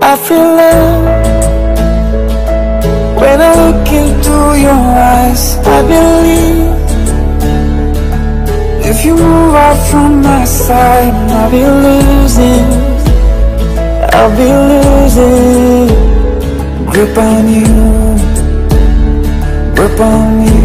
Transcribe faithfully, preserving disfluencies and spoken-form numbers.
I feel love when I look into your eyes. I believe if you move out from my side, I'll be losing, I'll be losing grip on you, grip on you.